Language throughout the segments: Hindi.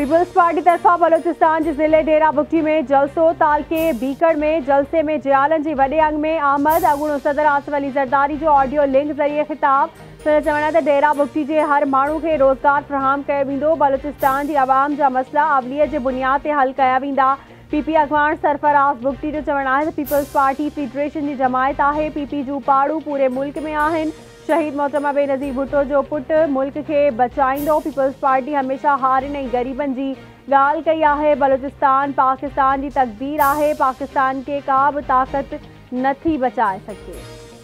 पीपल्स पार्टी तरफा बलोचिस्तान के ज़िले डेरा बुगटी में जलसो, तालके बीकड़ में जलसे में जयालन जी वडे अंग में आमद। अगूणो सदर आसिफ अली ज़रदारी जो ऑडियो लिंक ज़रिए खिताब। चवण त डेरा बुगटी के हर माण्हू खे रोज़गार फराहम कयो वेंदो। बलोचिस्तान की आवाम जा मसला अवलीअ जे बुनियाद ते हल कया वेंदा। पीपी अगवान सरफराज़ बुगटी जो चवण है पीपल्स पार्टी फेडरेशन की जमायत है। पीपी जूं पाड़ू पूरे मुल्क में आहिनि। शहीद मोहतरमा बेनज़ीर भुट्टो जो पुट मुल्क के बचाईंदो। पीपल्स पार्टी हमेशा हारिन ऐं गरीबन की गाल कई है। बलोचिस्तान पाकिस्तान की तकदीर है। पाकिस्तान के का भी ताकत नथी बचाए सके।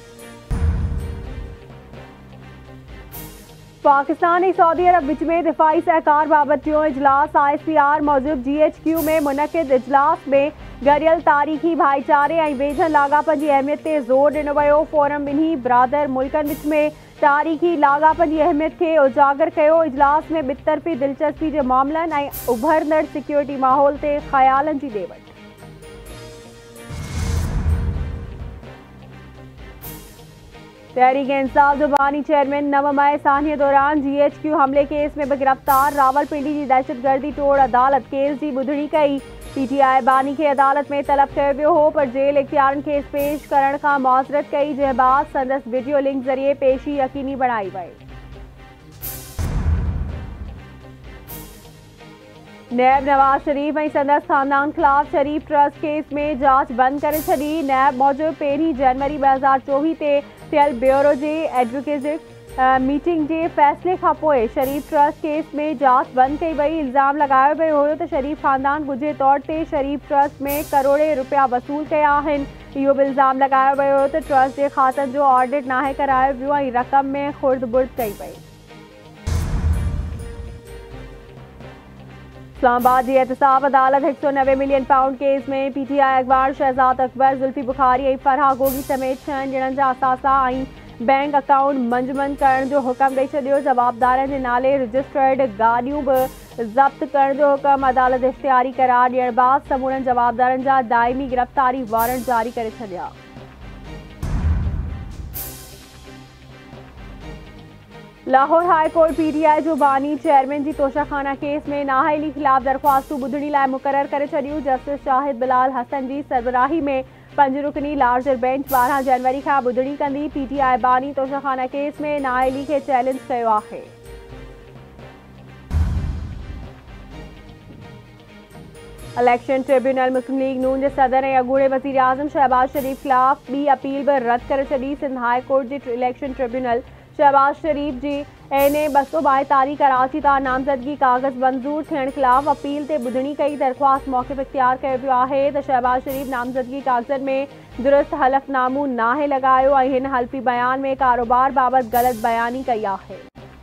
पाकिस्तान और सऊदी अरब विच में दिफाई सहकार बाबत टियों इजलास। ISPR मौजूद GHQ में मुनक़िद इजलास में गरियल तारीख़ी भाईचारे और वेझन लागापन की अहमियत से जोर दिनो वियो। फोरम बिन्ही बिरादर मुल्कन विच में तारीख़ी लागापन की अहमियत के उजागर किया। इजलास में बितरफ़ी दिलचस्पी के मामलन और उभरंदड़ सिक्योरिटी माहौल से ख़यालन की ॾे वठ। तहरीक इंसाफ जो बानी चेयरमैन 9 मई सान्य दौरान GHQ हमले केस में भी गिरफ्तार। रावलपिंडी की दहशतगर्दी तोड़ अदालत केस की ॿुधणी कई। PTI बानी के अदालत में तलब किया वियो हो पर जेल इख्तियारन केस पेश करण का मुआज़रत कई। जंहिं बाद संदस वीडियो लिंक जरिए पेशी यकीनी बनाई वई। नैब नवाज शरीफ और संदस खानदान खिलाफ शरीफ ट्रस्ट केस में जांच बंद कर छी। नैब मौजूद 1 जनवरी 2024 से थियल ब्यूरो के एडवोकेसी मीटिंग के फैसले का पोइ शरीफ ट्रस्ट केस में जांच बंद कई वई। इल्ज़ाम लगायो वियो हो तो शरीफ खानदान गुझे तौर पर शरीफ ट्रस्ट में करोड़े रुपया वसूल किया आहिनि। इहो भी इल्ज़ाम लगायो वियो हो तो ट्रस्ट के खातन जो ऑडिट नाहे करायो वियो और रक़म में खुर्द बुर्द कई वई। इस्लामाबाद की एहतसाब अदालत 190 मिलियन पाउंड केस में PTI अखबार शहजाद अकबर, जुल्फी बुखारी और फरहा गोगी समेत 6 ॼणनि जा असासा और बैंक अकाउंट मंजमन करण जो हुक्म ॾेई छॾियो। जवाबदारनि के नाले रजिस्टर्ड गाड़ियों भी ज़ब्त करण जो हुक्म अदालत इख्तियारी करार ॾियण बाद समूरनि जवाबदारनि जा दाइमी गिरफ्तारी वारंट जारी करे छॾिया। लाहौर हाई कोर्ट PTI जो बानी चेयरमैन की तोशाखाना केस में नाअहली खिलाफ दरख्वास्तूं ॿुधणी लाइ मुक़रर करे छॾियूं। जस्टिस शाहिद बिलाल हसन की सरबराही में 5 रुकनी लार्जर बेंच 12 जनवरी का ॿुधणी कंदी। PTI बानी तोशाखाना केस में नाअहली के चैलेंज किया है। इलेक्शन ट्रिब्यूनल मुस्लिम लीग नून के सदर और अगूणे वज़ीर आज़म शहबाज शरीफ खिलाफ ॿी अपील भी रद्द करे छॾी। सिंध हाई कोर्ट के इलेक्शन ट्रिब्यूनल शहबाज शरीफ की NA 242 कराची ता नामजदगी कागज़ मंजूर थियण खिलाफ अपील ते ॿुधणी कई। दरख्वास्त मौक़िफ़ इख्तियार कयो वियो आहे त शहबाज शरीफ नामजदगी कागज़नि में दुरुस्त हलफ़नामो नाहे लगायो और हिन हल्फी बयान में कारोबार बाबत गलत बयानी कई है।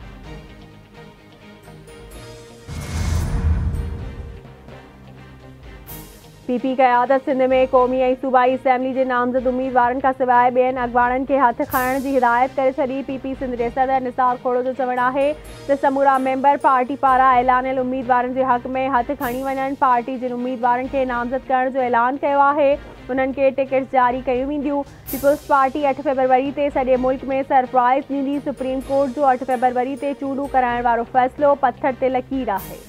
PP क़यादत सिंध में क़ौमी और सूबाई असम्बली के नामज़द उम्मीदवारन का सिवाय बेन अगवाणन के हथ खणण की हिदायत करे छॾी। PP सिंध के सदर निसार खोड़ो जो चवण है तो समूरा मेंबर पार्टी पारा ऐलानियल उम्मीदवारन के हक़ में हथ खणी वञनि। पार्टी जिन उम्मीदवारन के नामज़द करण जो ऐलान किया है उन्हनि के टिकट्स जारी कयूं वेंदियूं। पीपल्स पार्टी 8 फरवरी से सॼे मुल्क में सरप्राइज़ ॾींदी। सुप्रीम कोर्ट जो 8 फरवरी से चूंडू कराइण वारो फ़ैसिलो पत्थर ते लकीर है।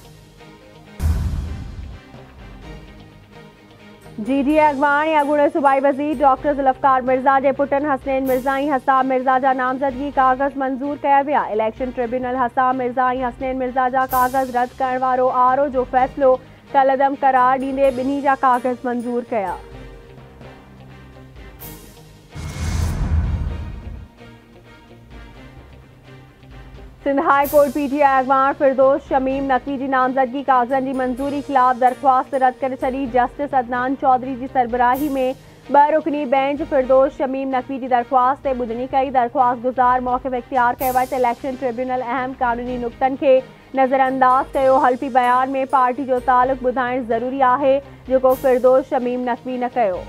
GDA अगवान या अगूणे सूबाई वज़ीर डॉक्टर ज़ुल्फ़कार मिर्ज़ा के पुटन हसनैन मिर्ज़ा और हसाब मिर्ज़ा जा नामज़दगी कागज़ मंजूर किया विया। इलेक्शन ट्रिब्यूनल हसाब मिर्ज़ा और हसनैन मिर्ज़ा जा कागज़ रद्द करण वारो RO जो फ़ैसिलो कलअदम करार ॾींदे ॿिन्ही जा कागज़ मंजूर किया। सिंध हाई कोर्ट PTI अगवान फिरदौस शमीम नकवी की नामजदगी कागज़न की मंजूरी खिलाफ दरख्वास्त रद्द करे छॾी। जस्टिस अदनान चौधरी की सरबराही में 2 रुकनी बेंच फिरदौस शमीम नकवी की दरख्वास्त से ॿुधणी कई। दरख्वास्त गुज़ार मौक़िफ़ इख्तियार कए वटि इलेक्शन ट्रिब्यूनल अहम कानूनी नुक़्तन के नज़रअंदाज कयो। हल्फी बयान में पार्टी जो तालुक ॿुधाइण ज़रूरी है जो फिरदौस शमीम नकवी न कयो।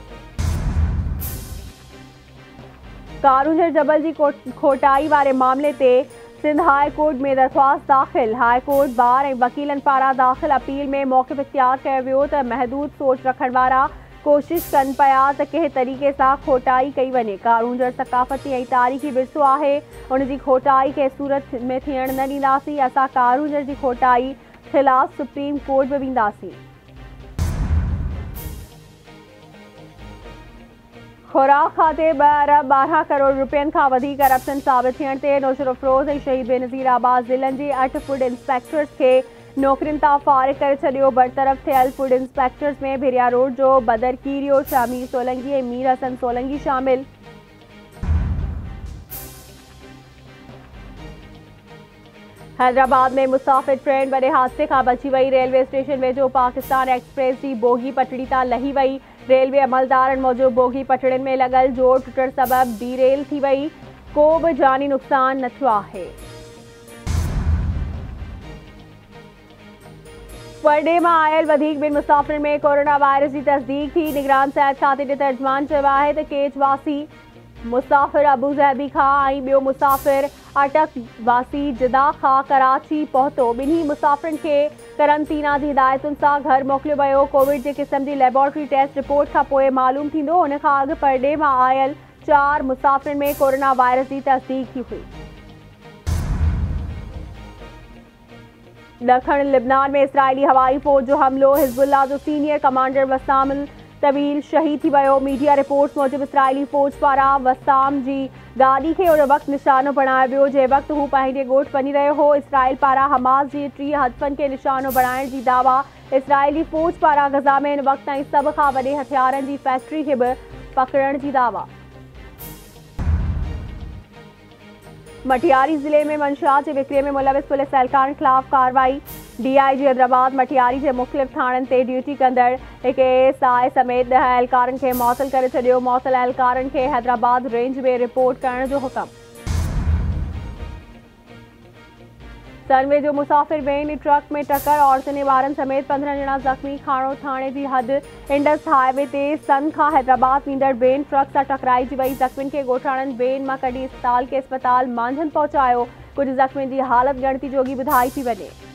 कारूंझर जबल की खोटाई वारे मामले ते सिंध हाई कोर्ट में दरख्वास्त दाखिल। हाई कोर्ट बार और वकीलन पारा दाखिल अपील में मौक़िफ़ इख्तियार किया वियो त महदूद सोच रखण वारा कोशिश कन पिया त कंहिं तरीक़े से खोटाई कई वञे। कारूंझर सकाफ़ती और तारीख़ी विरसो है, उन जी खोटाई के सूरत में थियण न ॾींदासीं। असां कारूंझर की खोटाई खिलाफ सुप्रीम कोर्ट में वेंदासीं। खुराक खाते 2 अरब 12 करोड़ रुपयनि खां वधीक करप्शन साबित थियण ते नौशरो फिरोज़ ऐं शहीद बेनज़ीर आबाद ज़िलनि जे 8 फूड इंस्पेक्टर्स खे नौकरियुनि तां फारिग करे छॾियो। बरतरफ़ थियल फूड इंस्पेक्टर्स में भेरिया रोड जो बदर कीरियो, शामीर सोलंकी ऐं मीर हसन सोलंकी शामिल। हैदराबाद में मुसाफ़िर ट्रेन वॾे हादसे खां बची वई। रेलवे स्टेशन वेझो पाकिस्तान एक्सप्रेस जी बोगी पटड़ी तां लही वई। रेलवे अमलदारनि मूजिबि बोगी पटड़ियुनि में लॻल जोड़ टुटण सबबि डीरेल थी वई। को बि जानी नुक़सान न थियो आहे। परॾे मां आयल वधीक ॿिनि मुसाफ़िरनि में कोरोना वायरस जी तस्दीक थी। निगरान सिहत खाते जे तर्जुमान चयो आहे त केज वासी मुसाफ़िर अबू ज़हबी खां ऐं ॿियो मुसाफ़िर अटक वासी जिदा खां कराची पहुतो। ॿिन्ही मुसाफ़िरनि खे करंटीना जी हिदायतुनि सां घर मोकिलियो वियो। कोविड जे क़िस्म जी लेबोरेटरी टेस्ट रिपोर्ट खां पोइ मालूम थींदो। हुन खां अॻु परॾे मां आयल 4 मुसाफ़िरनि में कोरोना वायरस जी तस्दीक थी हुई। ॾखण लिबनान में इसराइली हवाई फ़ौज जो हमलो। हिज़्बुल्लाह जो सीनियर कमांडर वसाम तवील शहीद थी वियो। मीडिया रिपोर्ट्स मूजिबि इसराइली फ़ौज पारां वसाम जी गाॾी खे उन वक़्तु निशानो बणायो वियो जंहिं वक़्तु हू पंहिंजे ॻोठु वञी रहियो हो। इसराइल पारां हमास जी 3 हदफ़नि खे निशानो बणाइण जी दावा। इसराइली फ़ौज पारां गज़ा में इन वक़्तु ताईं सभ खां वॾे हथियारनि जी फैक्ट्री खे बि पकड़ण जी दावा। मटियारी ज़िले में मंशियात जे विक्रीअ में मुलविस पुलिस एहलकारनि ख़िलाफ़ कार्रवाई। DIG हैदराबाद मटियारी जे मुख़्तलिफ़ थाणनि ते ड्यूटी कंदड़ हिक ASI समेत 10 एहलकारनि खे मुअतल करे छॾियो। मुअतल एहलकारनि खे हैदराबाद रेंज में रिपोर्ट करण जो हुकुम। सनवे जो मुसाफ़िर वेन ट्रक में टक्कर, औरतुनि ऐं ॿारनि समेत 15 ॼणा ज़ख़्मी। खाणो थाणे जी हद इंडस हाईवे ते सन खां हैदराबाद वेंदड़ वेन ट्रक सां टकराइजी वई। ज़ख़्मियुनि खे ॻोठाणनि वेन मां कढी अस्पताल मांझंदि पहुचायो। कुझु ज़ख़्मियुनि जी हालत ॻणती जोगी ॿुधाई थी वञे।